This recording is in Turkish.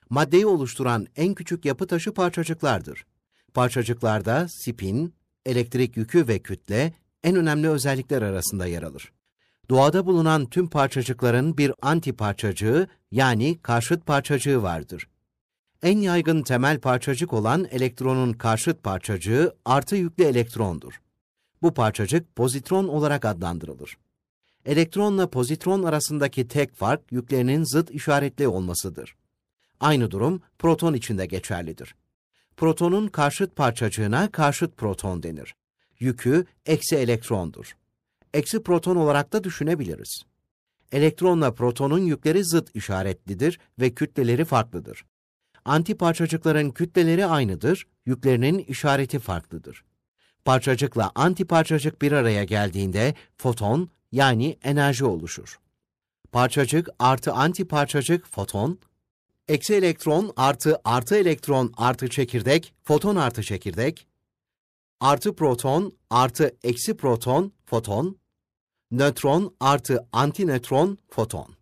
Maddeyi oluşturan en küçük yapı taşı parçacıklardır. Parçacıklarda spin, elektrik yükü ve kütle en önemli özellikler arasında yer alır. Doğada bulunan tüm parçacıkların bir antiparçacığı yani karşıt parçacığı vardır. En yaygın temel parçacık olan elektronun karşıt parçacığı artı yüklü elektrondur. Bu parçacık pozitron olarak adlandırılır. Elektronla pozitron arasındaki tek fark yüklerinin zıt işaretli olmasıdır. Aynı durum proton için de geçerlidir. Protonun karşıt parçacığına karşıt proton denir. Yükü eksi elektrondur. Eksi proton olarak da düşünebiliriz. Elektronla protonun yükleri zıt işaretlidir ve kütleleri farklıdır. Antiparçacıkların kütleleri aynıdır, yüklerinin işareti farklıdır. Parçacıkla antiparçacık bir araya geldiğinde foton yani enerji oluşur. Parçacık artı antiparçacık foton, eksi elektron artı elektron artı çekirdek, foton artı çekirdek, artı proton artı eksi proton, foton, nötron artı antinötron, foton.